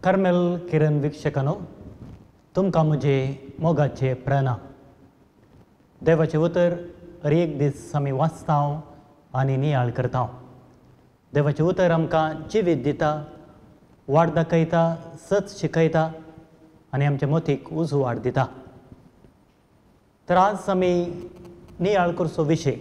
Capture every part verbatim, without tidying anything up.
Carmel किरण वीक्षकांनो, तुमकां म्हजे मोगाचे प्रणाम. देवाचें उतर हर एक दीस आमी वाचता आनी नियाळ करता. देवाचें उतर आमकां जिवीत दिता, वाड दाखयता, सत शिकयता आनी आमच्या मोतीक उजवाड दिता. तर आज आमी नियाळ करचो विशय.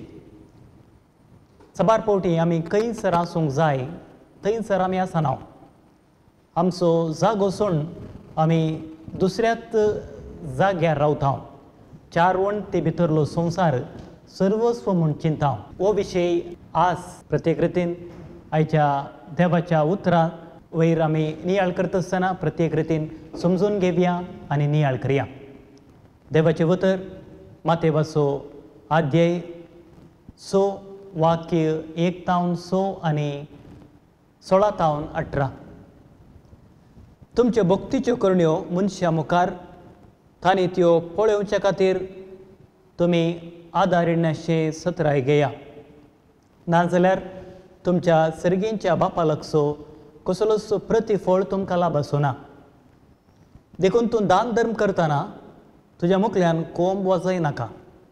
सबार फावटी आमी खंयसर आसूंक जाय थंयसर आमी आसना. आमचो जागो सोडून आमी दुसऱ्याच जाग्यार रावता. चार वण्टी भितरलो संवसार सर्वस्व म्हूण चिंता. हो विशय आज प्रत्येक रितीन आयच्या देवाच्या उतरां वयर आमी नियाळ करता आसतना प्रत्येक रितीन समजून घेवया आनी नियाळ करया. देवाचें उतर मातेवाचो अध्याय स वाक्य एक तावन स आनी सोळा तावन अठरा. तुमच्यो भक्तीच्यो करण्यो मनशा मुखार तांणी त्यो पळोवचे खातीर तुमी आदारिण्याचें सत्राय घेया. नाजाल्यार तुमच्या सर्गींच्या बापा लागसो कसलोच प्रतिफळ तुमकां लाभसो ना. देखून तूं दान धर्म करतना तुज्या मुखल्यान कोंब वजय नाका.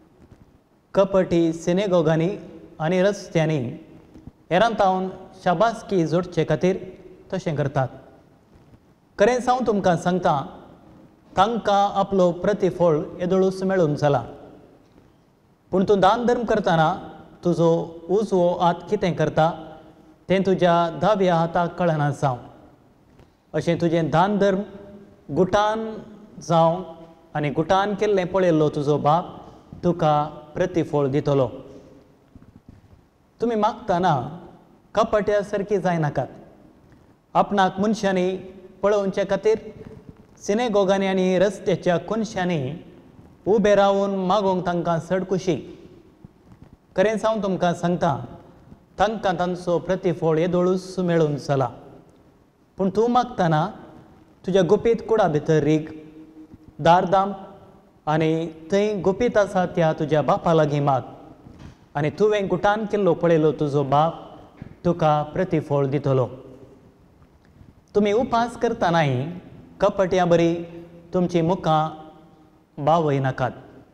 कपटी सिनेगोगांनी आनी रस्त्यांनी हेरांतावन शाबासकी जोडचे खातीर तशें करतात. खरें सांग तुमकां सांगता, तांकां आपलो प्रतिफळ येदोळूच मेळून जाला. पूण तूं दान धर्म करतना तुजो उजवो हात कितें करता तें तुज्या दाव्या हाताक कळना जावं. अशें तुजें दान धर्म गुटान जावं आनी गुटान केल्लें पळयल्लो तुजो बाप तुका प्रतिफळ दितलो. तुमी मागतना कपट्या सारकी जायनाकात. आपणाक मनशांनी पळोवचे खातीर सिनेगोगांनी आनी रस्त्याच्या कोनशांनी उबे रावन मागोवंक तांकां चड खरें सांग तुमकां सांगता, तांकां तांचो प्रतिफळ येदोळूच मेळून जाला. पूण तूं मागतना तुज्या गुपीत कुडा भितर रीग, दार दाम आनी थंय गुपीत आसा त्या तुज्या बापा लागीं माग. आनी तुवें गुटान केल्लो पळयलो तुजो बाप तुका प्रतिफळ दितलो. तुमी उपास करतनाय कपट्या बरी तुमची मुखां बावय नाकात.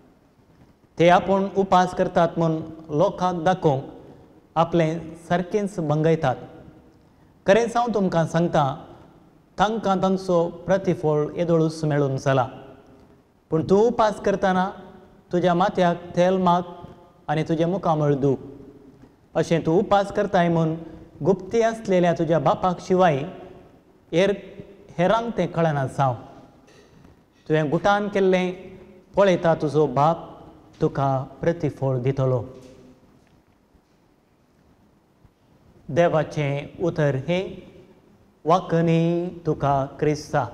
ते आपूण उपास करतात म्हूण लोकांक दाखोवंक आपलें सारकेंच भंगयतात. खरें सांग तुमकां सांगता, तांकां तांचो प्रतिफळ येदोळूच मेळून जाला. पूण तूं उपास करतना तुज्या माथ्याक तेल माग आनी तुज्या मुखामळ दूख. अशें तूं उपास करताय म्हूण गुप्ती आसलेल्या तुज्या बापाक शिवाय हेर हेरांक तें कळना जावं. तुवें गुटान केल्लें पळयता तुजो बाप तुका प्रतिफळ दितलो. देवाचें उतर हें वाकणी तुका क्रिस्ता.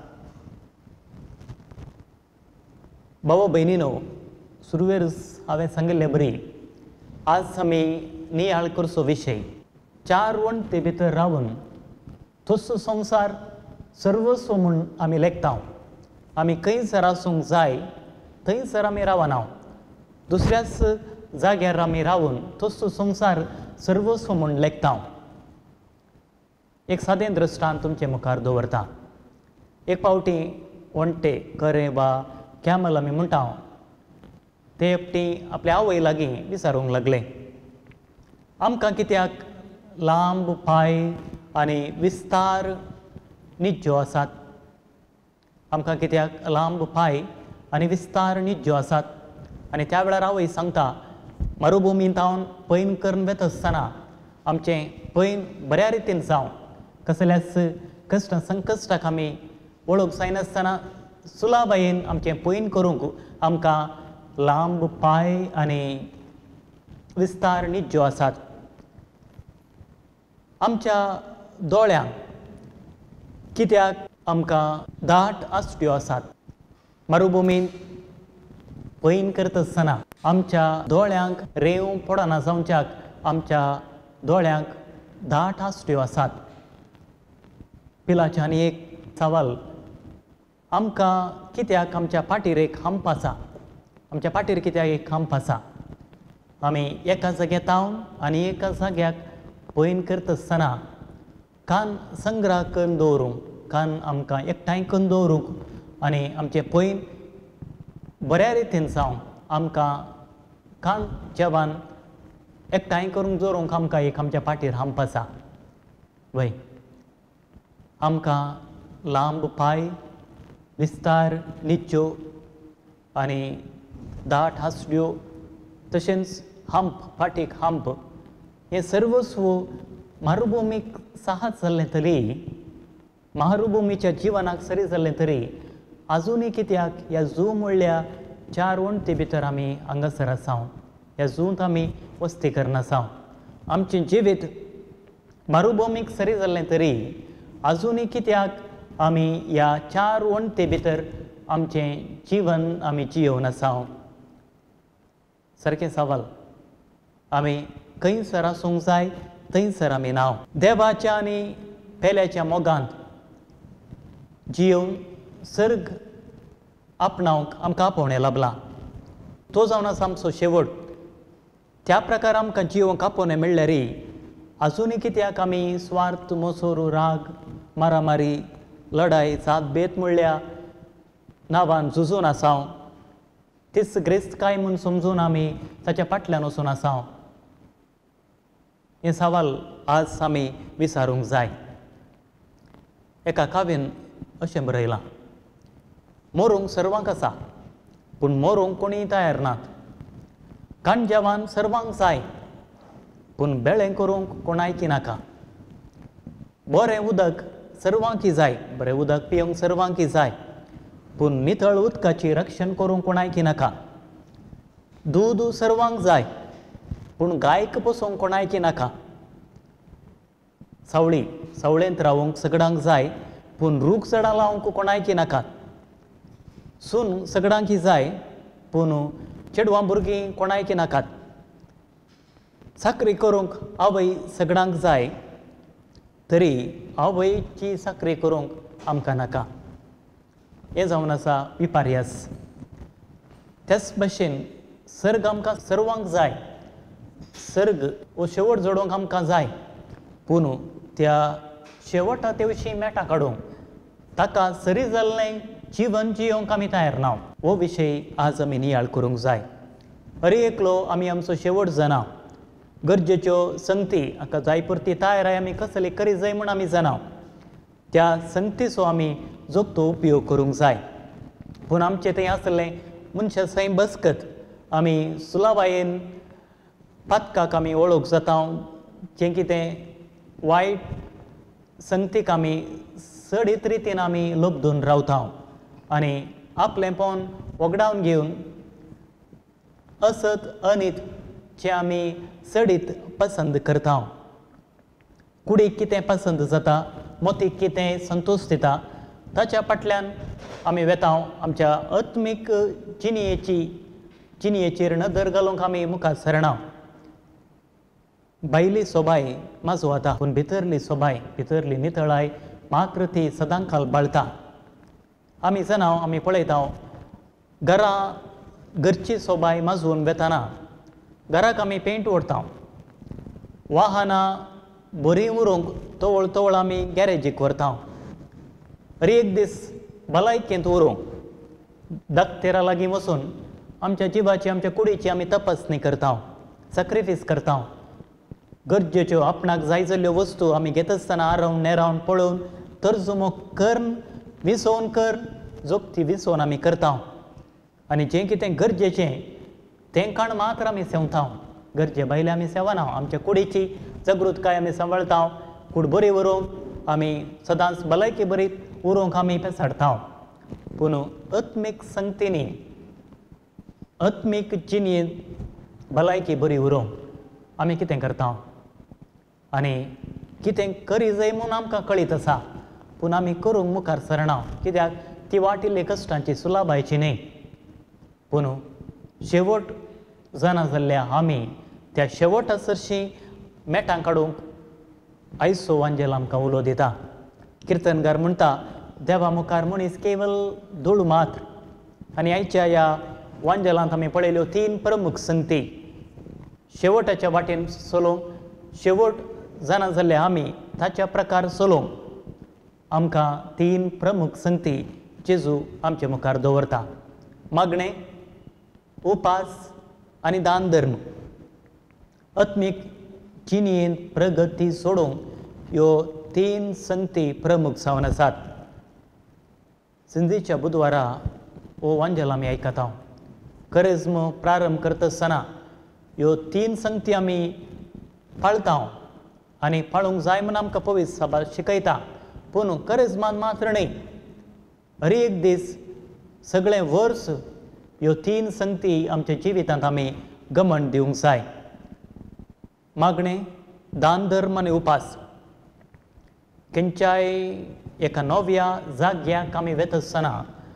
भाव भयणीनो, सुरवेर हांवें सांगिल्लें बरी. आज आमी नियाळ करचो विशय. चार वण्टी भितर रावन तसो संवसार सर्वस्व म्हूण आमी लेखता. आमी खंयसर आसूंक जाय थंयसर आमी रावना. दुसऱ्याच जाग्यार आमी रावून तसो संवसार सर्वस्व म्हूण लेखता. एक सादें दृश्टांत तुमचे मुखार दवरता. एक फावटी वण्टे खरें वा कॅमल आमी म्हणटा ते एकटी आपल्या आवय लागीं विचारूंक लागले, आमकां कित्याक लांब पांय आनी विस्तार निज्जो आसात. आमकां कित्याक लांब पांय आनी विस्तार निज्जो आसात. आनी त्या वेळार आवय सांगता, मरुभुमींत हांव पैन करून वेता आसतना आमचें पैन बऱ्या रितीन जावं, कसल्याच कश्ट संकश्टाक आमी वळख जायनासतना सुलाबायेन आमचें पैन करूंक आमकां लांब पांय आनी विस्तार निज्जो आसात. आमच्या दोळ्यांक कित्याक आमकां दाट आसट्यो आसात. मरुभुमींत पैन करता आसतना आमच्या दोळ्यांक रेंव पडना जावच्याक आमच्या दोळ्यांक दाट आसट्यो आसात. पिलाचें आनी एक सवाल, आमकां कित्याक आमच्या पाठीर एक हंप आसा. आमच्या पाठीर कित्याक एक हंप आसा. आमी एका जाग्यार तावन आनी एका जाग्याक पैन करता आसतना कान संग्रह करून दवरूंक कान आमकां एकठांय करून दवरूंक आनी आमचे पयन बऱ्या रितीन जावं आमकां कान जेवण एकठांय करून दवरूंक आमकां एक आमच्या पाठीर हांप आसा वय आमकां लांब पांय विस्तार निच्च्यो आनी दाट हांसड्यो तशेंच हांप फाटीक हांप हें सर्वस्व मारुभुमीक साहस जाल्लें तरी मारुभुमीच्या जिवनाक सरी जाल्लें तरी आजुनूय कित्याक ह्या जू म्हणल्या चार वण्टी भितर आमी हांगासर आसाव ह्या जूंत आमी वस्ती करना आसाव आमचें जिवीत मारुभुमीक सरी जाल्लें तरी आजुनूय कित्याक आमी ह्या चार वण्टी भितर आमचें जिवन आमी जियोवन आसाव सारकें सवाल आमी खंयसर आसूंक जाय थंयसर आमी नाव देवाच्या आनी पेल्याच्या मोगांत जियोवन सर्ग आपणावंक आमकां आपोवणें लाभलां तो जावन आसा आमचो शेवट त्या प्रकार आमकां जियोवंक आपोवणें मेळ्ळ्यारय आजुनूय कित्याक आमी स्वार्थ मोसोर राग मारामारी लढाय जात बेत म्हणल्या नांवान झुजून आसाव तीच ग्रेस्त म्हूण समजून आमी ताच्या फाटल्यान वचून आसाव हे सवाल आज आमी विचारूंक जाय एका काव्यान अशें बरयलां मरूंक सर्वांक आसा पूण मरूंक कोणीय तयार नात काण जेवण सर्वांक जाय पूण बेळें करूंक कोणायकी नाका बरें उदक सर्वांकी जाय बरें उदक पिवंक सर्वांकी जाय पूण नितळ उदकाची रक्षण करूंक कोणायकी नाका दूद सर्वांक जाय पूण गायक पसूंक कोणायकी नाका सावळी सावळेंत रावूंक सगळ्यांक जाय पूण रूख झाडां लावंक कोणायकी नाकात सून सगळ्यांकी जाय पूण चेडवां भुरगीं कोणायकी नाकात साकरी करूंक आवय सगळ्यांक जाय तरी आवयची साकरी करूंक आमकां नाका हें जावन आसा विपर्यास त्याच भशेन सर्ग आमकां सर्वांक जाय सर्ग हो शेवट जोडूंक आमकां जाय पूण त्या शेवटा तेवशी मेटा काडूंक ताका सरी जाल्लें जिवन जियोंक आमी तयार ना हो विशय आज आमी नियाळ करूंक जाय अरे एकलो आमी आमचो शेवट जाणा गरजेच्यो संगती हाका जाय पुरती तयाराय आमी कसली करी जाय म्हूण आमी जाणा त्या संगतीचो आमी जोगतो उपयोग करूंक जाय पूण आमचें थंय आसलें मनशा थंय बसकत आमी सुलाबायेन पातकाक आमी वळख जाता जें कितें वायट संगतीक आमी सडीत रितीन आमी लोबदून रावता आनी आपलेंपण वगडावन घेवन असत अनित जे आमी सडीत पसंद करता कुडीक कितें पसंद जाता मोतीक कितें संतोश दिता ताच्या फाटल्यान आमी वेता आमच्या आत्मीक जिणयेची जिणयेचेर नदर घालूंक आमी मुखार सरना भायली सोबाय माजो वता पूण भितरली सोबाय भितरली नितळाय मात्र ती सदांकाल बाळटा आमी जाणा आमी पळयता घरां घरची सोबाय माजून वेताना घराक आमी पेंट ओडता वाहनां बरीं उरूंक तवळ तवळ आमी गॅरेजीक व्हरता अरे एक दीस भलायकेंत उरूंक दाक्तेरा लागीं वचून आमच्या जिवाची आमच्या कुडीची आमी तपासणी करता सॅक्रिफीस करता गरजेच्यो आपणाक जाय जाल्ल्यो वस्तू आमी घेत आसतना आरावन नेरावन पळोवन तर्जुमो करून विसोवन कर जोगती विसोवन आमी करता आनी जें कितें गरजेचें तें काण मात्र आमी सेवता गरजे भायले आमी सेवना आमच्या कुडीची जागृतकाय आमी सांबाळटा कूड बरी व्हरूंक आमी सदांच भलायकी बरी उरोवंक आमी पेसाडटा पूण आत्मीक संगतींनी आत्मीक जिणेंत भलायकी बरी उरोवंक आमी कितें करता आनी कितें करी जाय म्हूण आमकां कळीत आसा पूण आमी करूंक मुखार सरना कित्याक ती वाटिल्ली कश्टांची सुलाबायची न्ही पूण शेवट जाणा जाल्ल्या आमी त्या शेवटा सरशी मेटां काडूंक आयचो वांजेल आमकां उलो दिता किर्तनकार म्हणटा देवा मुखार मनीस केवल धूळ मात्र आनी आयच्या ह्या वांजेलांत आमी पळयल्यो तीन प्रमुख संगती शेवटाच्या वाटेन चलोवंक शेवट जाणा जाल्ले आमी ताच्या प्रकार चलोवंक आमकां तीन प्रमुख संगती जेजू आमचे मुखार दवरता. मागणें, उपास आनी दान धर्म. आत्मीक जिणेंत प्रगती सोडूंक ह्यो तीन संगती प्रमुख जावन आसात. संदेच्या बुधवारा हो वांजेल आमी आयकता. करिज्म प्रारंभ करता आसतना ह्यो तीन संगती आमी पाळटा आनी पाळूंक जाय म्हूण आमकां पवित्र सभा शिकयता. पूण करिज्मान मात्र न्ही, हर एक दीस सगळें वर्स ह्यो तीन संगती आमच्या जिवितांत आमी गमण दिवंक जाय. मागणें, दान धर्म आनी उपास. खंयच्याय एका नव्या जाग्याक आमी वता आसतना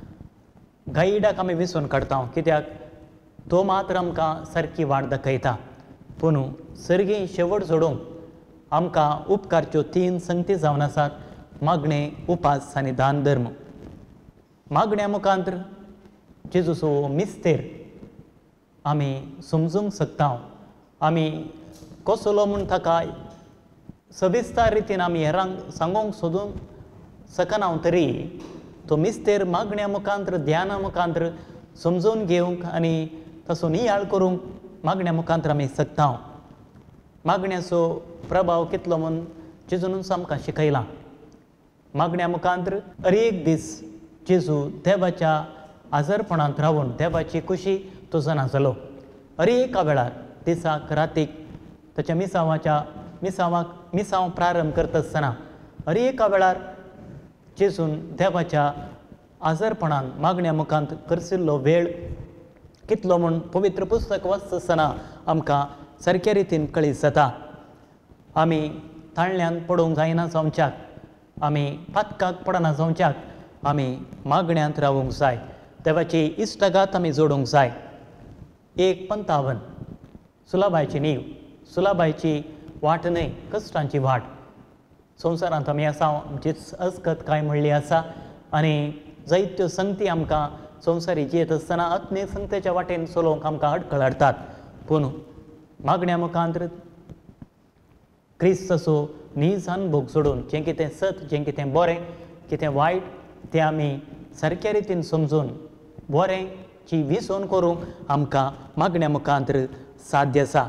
गायडाक आमी विसरून काडटा, कित्याक तो मात्र आमकां सारकी वाट दाखयता. पूण सर्गी शेवट सोडूंक आमकां उपकारच्यो तीन संगती जावन आसात. मागणें, उपास आनी दान धर्म. मागण्या मुखांतर जेजूचो मिस्तेर आमी समजूंक शकता. आमी कसलो म्हूण ताका सविस्तार रितीन आमी हेरांक सांगूंक सोदूंक शकना तरी तो मिस्तेर मागण्या मुखांतर, ध्याना मुखांतर समजून घेवंक आनी ताचो नियाळ करूंक मागण्या मुखांतर आमी शकता. मागण्याचो प्रभाव कितलो म्हूण जेजून आमकां शिकयला. मागण्या मुखांतर हर एक दीस जेजू देवाच्या आजारपणांत रावून देवाची खुशी तो जाणा जालो. हर एका वेळार दिसाक रातीक ताच्या मिसावाच्या मिसावाक मिसांव प्रारंभ करता आसतना हर एका वेळार जेजून देवाच्या आजारपणान मागण्या मुखांत करशिल्लो वेळ कितलो म्हूण पवित्र पुस्तक वाचता आसतना आमकां सारके रितीन कळीत जाता. आमी ताळण्यांत पडूंक जायना जावच्याक, आमी पातकाक पडना जावच्याक आमी मागण्यांत रावूंक जाय. देवाची इश्टगात आमी जोडूंक जाय. एक पंतावन. सुलाबायची नीव. सुलाबायची वाट न्हय, कश्टांची वाट. संवसारांत आमी आसा, आमची अस्कत कांय म्हणली आसा आनी जायत्यो संगती आमकां संवसारी जियेत आसतना आत्मीक संगतेच्या वाटेन चलोवंक आमकां अडखळ हाडटात. पूण मागण्या मुखांतर क्रिस्ताचो नीज अनुभव सोडून जें कितें सत, जें कितें बरें, कितें वायट तें आमी सारक्या रितीन समजून बरेंची विसवण करूंक आमकां मागण्या मुखांतर साध्य आसा.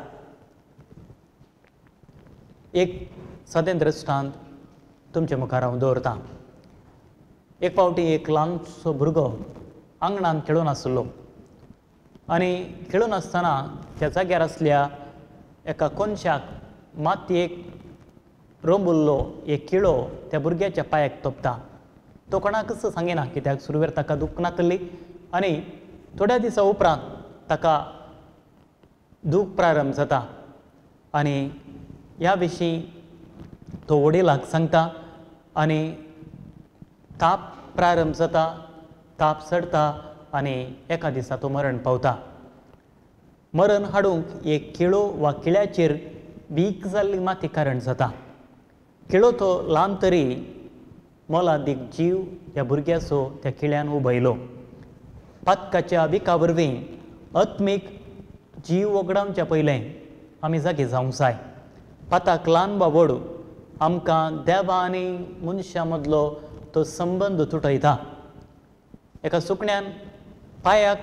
एक सदें दृश्टांत तुमच्या मुखार हांव दवरतां. एक फावटी एक ल्हानसो भुरगो आंगणांत खेळून आसलो आनी खेळून आसतना त्या जाग्यार आसल्या एका कोनशाक मातयेक रोंबुल्लो एक किळो त्या भुरग्याच्या पांयाक तोपता. तो कोणाकच सांगिना, कित्याक सुरवेर ताका दूख नातली आनी थोड्या दिसा उपरांत ताका दूख प्रारंभ जाता आनी ह्या विशीं तो वडिलाक सांगता आनी ताप प्रारंभ जाता, ताप चडटा आनी एका दिसा तो मरण पावता. मरण हाडूंक एक किळो वा किळ्याचेर बीक जाल्ली माती कारण जाता. किळो तो ल्हान तरी मोलादीक जीव ह्या भुरग्याचो त्या किळ्यान उबयलो. पातकाच्या विका वरवीं आत्मीक जीव वगडावच्या पयलें आमी जागे जावंक जाय. पाताक ल्हान वा व्हड आमकां देवा आनी मनशा मदलो तो संबंद तुटयता. एका सुकण्यान पांयाक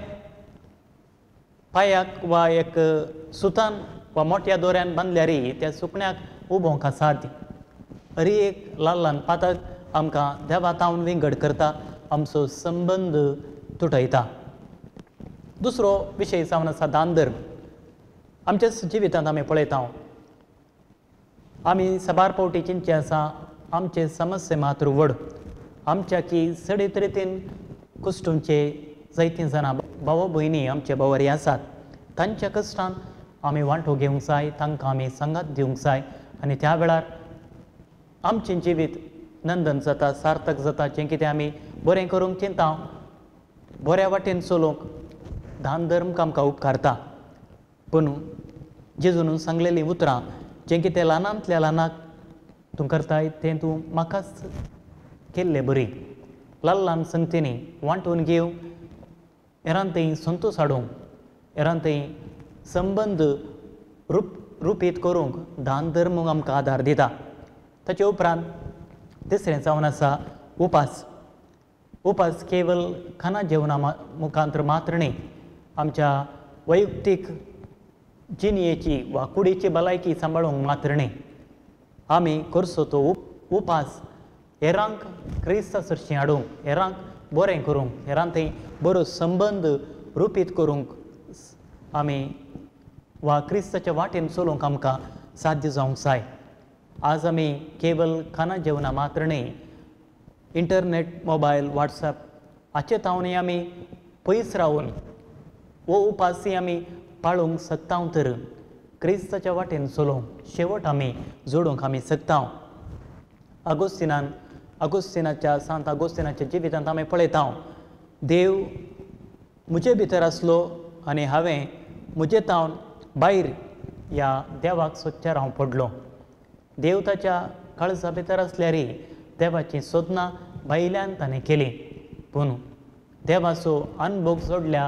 पांयाक वा एक सुतान वा मोठ्या दोऱ्यान बांदल्यारय त्या सुकण्याक उबोवंक साध्य. हर एक ल्हान ल्हान पाताक आमकां देवा तावन विंगड करता, आमचो संबंद तुटयता. दुसरो विशय जावन आसा दान धर्म. आमच्या जिवितांत आमी पळयता आमी सबार पावटी चिंतचे आसा आमचे समस्या मात्र व्हड. आमच्या की सडीत रितीन कुश्टूंचे जायतीं जाणां भाव भयणी आमचे बावरी आसात. तांच्या कश्टान आमी वांटो घेवंक जाय, तांकां आमी संगात दिवंक जाय आनी त्या वेळार आमचें जिवीत नंदन जाता, सार्थक जाता. जें कितें आमी बरें करूंक चिंता, बऱ्या वाटेन चलोवंक दान धर्म आमकां उपकारता. पूण जेजून सांगलेलीं उतरां, जें कितें ल्हानांतल्या ल्हानाक तूं करताय तें तूं म्हाकाच केल्लें बरी. ल्हान ल्हान संगतींनी वांटून घेवंक, हेरांतय संतोश हाडूंक, हेरांतय संबंद रूप रुपीत करूंक दान धर्म आमकां आदार दिता. ताचे उपरांत तिसरें जावन आसा उपास. उपास केवळ खाना जेवणा मुखांतर मात्र न्ही, आमच्या वैयक्तीक जिणयेची वा कुडीची भलायकी सांबाळूंक मात्र न्ही. आमी करचो तो उप उपास हेरांक क्रिस्ता सरशी हाडूंक, हेरांक बरें करूंक, हेरां थंय बरो संबंद रुपीत करूंक आमी वा क्रिस्ताच्या वाटेन चलोवंक आमकां साध्य जावंक जाय. आज आमी केवळ खाना जेवणा मात्र न्ही, इंटरनेट, मोबायल, वॉट्सॅप हाचे तावनी आमी पयस रावन वो उपासी आमी पाळूंक शकता तर क्रिस्ताच्या वाटेन चलोवंक शेवट आमी जोडूंक आमी शकता. अगोस्तिनान अगोस्तिनाच्या सांत अगोस्तिनाच्या जिवितांत आमी पळयता, देव म्हजे भितर आसलो आनी हांवें म्हजे तावन भायर ह्या देवाक सोदच्या रावंक पडलो. देव ताच्या काळजा भितर आसल्यारय देवाची सोदना भायल्यान ताणें केली, पूण देवाचो अनुभव जोडल्या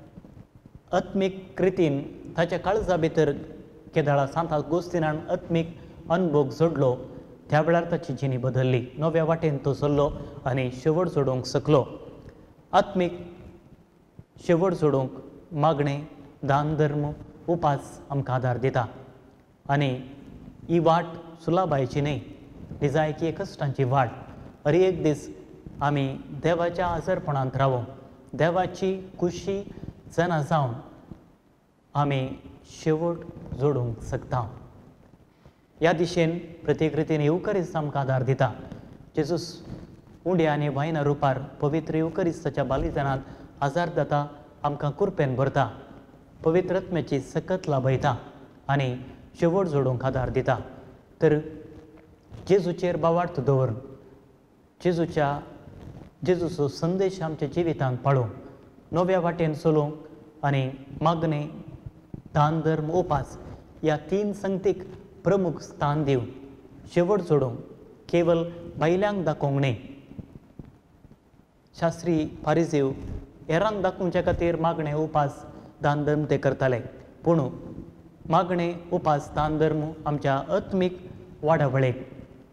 आत्मीक रितीन ताच्या काळजा भितर केदाळा सांत अगोस्तिनान आत्मीक अनुभव जोडलो. त्या वेळार ताची जिणी बदलली, नव्या वाटेन तो चल्लो आनी शेवट जोडूंक शकलो. आत्मीक शेवट जोडूंक मागणें, दान, धर्म, उपास आमकां आदार दिता. आनी ही वाट सुलाबायची न्ही, दिजायकी कश्टांची वाट. हर एक दीस आमी देवाच्या आजारपणांत रावूंक, देवाची खुशी जना जावन आमी शेवट जोडूंक शकता. ह्या दिशेन प्रत्येक रितीन येवकरिस्त आमकां आदार दिता. जेजूस उंड्या आनी वायना रुपार पवित्र येवकरिस्ताच्या बलिदानांत आजार जाता, आमकां कुरपेन भरता, पवित्र आत्म्याची सकत लाभयता आनी शेवट जोडूंक आदार दिता. तर जेजूचेर बावार्थ दवरून जेजूच्या जेजूचो संदेश आमच्या जिवितांत पाळूंक, नव्या वाटेन चलोवंक आनी मागणें, दान, धर्म, उपास ह्या तीन संगतीक प्रमुख स्थान दिवन शेवट जोडूंक केवळ भायल्यांक दाखोवंक न्ही. शास्त्री फारिजीव हेरांक दाखोवच्या खातीर मागणें, उपास, दान, धर्म ते करताले, पूण मागणें, उपास, दान, धर्म आमच्या आत्मीक वाडावळेक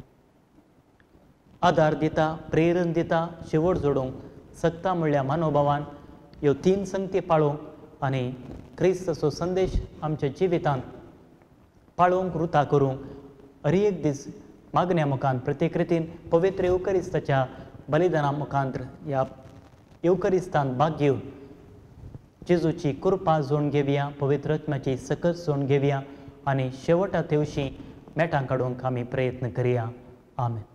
आदार दिता, प्रेरण दिता, शेवट जोडूंक शकता. म्हणल्या मनोभावान ह्यो तीन संगती पाळूंक आनी क्रिस्ताचो संदेश आमच्या जिवितांत पाळूंक, रुता करूंक हर एक दीस मागण्या मुखांत प्रत्येक रितीन पवित्र येवकरिस्ताच्या बलिदाना मुखांत्र ह्या येवकरिस्तांत भाग घेवन जेजूची कृपा जोडून घेवया, पवित्र आत्म्याची सकत जोडून घेवया आनी शेवटा तेवशी मेटां काडूंक आमी प्रयत्न करया. आमेन.